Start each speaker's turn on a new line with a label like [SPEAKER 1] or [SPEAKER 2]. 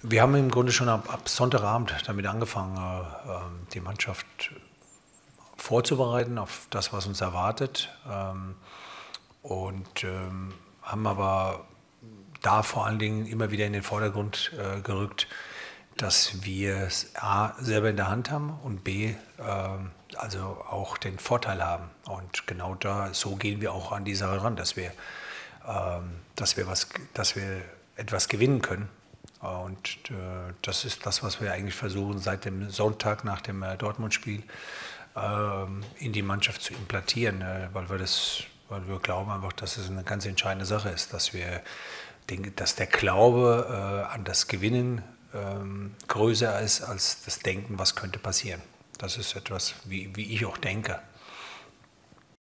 [SPEAKER 1] Wir haben im Grunde schon ab Sonntagabend damit angefangen, die Mannschaft vorzubereiten auf das, was uns erwartet. Haben aber da vor allen Dingen immer wieder in den Vordergrund gerückt, dass wir es A selber in der Hand haben und B also auch den Vorteil haben. Und genau so gehen wir auch an die Sache ran, dass wir etwas gewinnen können. Das ist das, was wir eigentlich versuchen, seit dem Sonntag nach dem Dortmund-Spiel in die Mannschaft zu implantieren, weil wir glauben einfach, dass es eine ganz entscheidende Sache ist, dass der Glaube an das Gewinnen größer ist als das Denken, was könnte passieren. Das ist etwas, wie ich auch denke.